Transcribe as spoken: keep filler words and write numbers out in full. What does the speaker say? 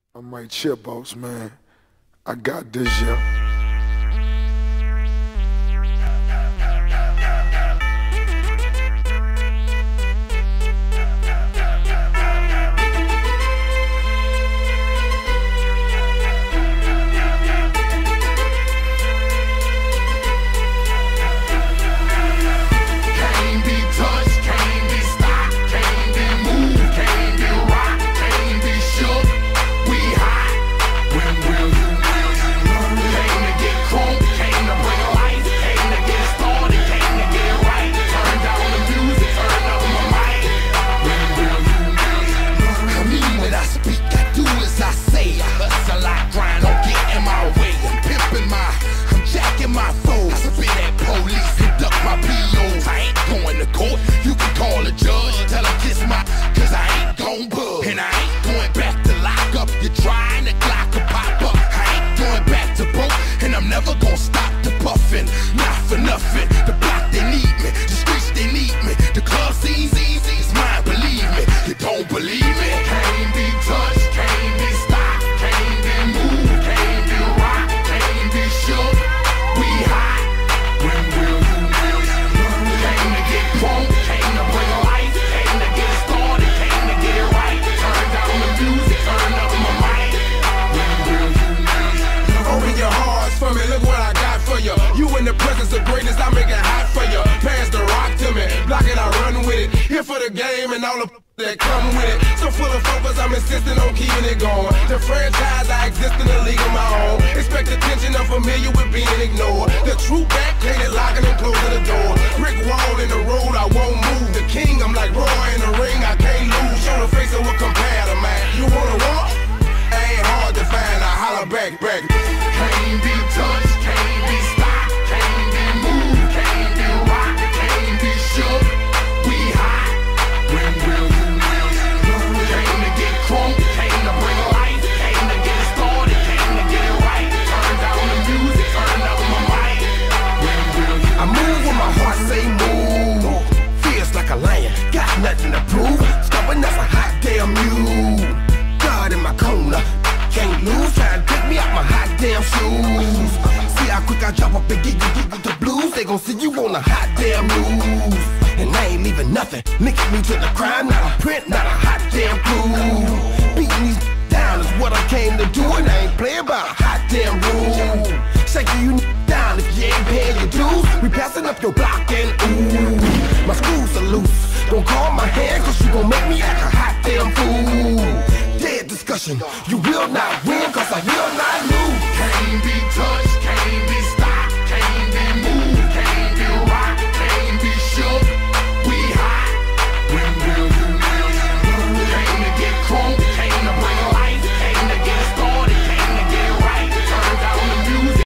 I'm right here, boss man. I got this, yeah. In the presence of greatness, I make it hot for you. Pass the rock to me, block it, I run with it. Here for the game and all the that come with it. So full of focus, I'm insisting on keeping it going. The franchise, I exist in a league of my own. Expect attention, I'm familiar with being ignored. The true back, painted, locking and closing the door. Brick wall in the road, I won't move. The king, I'm like Roy in the ring, I can't lose. Show the face of what compare to man. You wanna walk? Ain't hard to find, I holler back, back. Can't be touched, can't be stopped. Nothing to prove, stubborn as a hot damn mule. God in my corner, can't lose, trying to take me out my hot damn shoes. See how quick I drop up and get you, get you the blues. They gon' see you on the hot damn news. And I ain't leaving nothing, linking me to the crime, not a print, not a hot damn clue. Beating these down is what I came to do, and I ain't playing by a hot damn rule. Shaking you down if you ain't paying your dues. We passing up your block and ooh, my screws are loose. Don't call my hand, cause you gon' make me act a hot damn fool. Dead discussion, you will not win, cause I will not lose. Can't be touched.